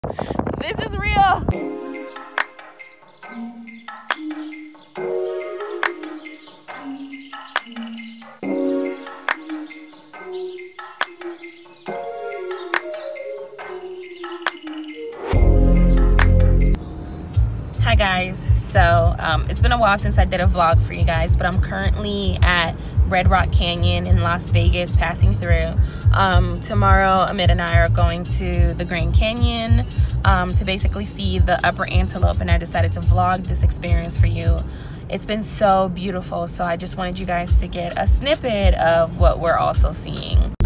This is real. Hi guys, so it's been a while since I did a vlog for you guys, but I'm currently at Red Rock Canyon in Las Vegas passing through. Tomorrow Amit and I are going to the Grand Canyon to basically see the upper antelope, and I decided to vlog this experience for you. It's been so beautiful, so I just wanted you guys to get a snippet of what we're also seeing.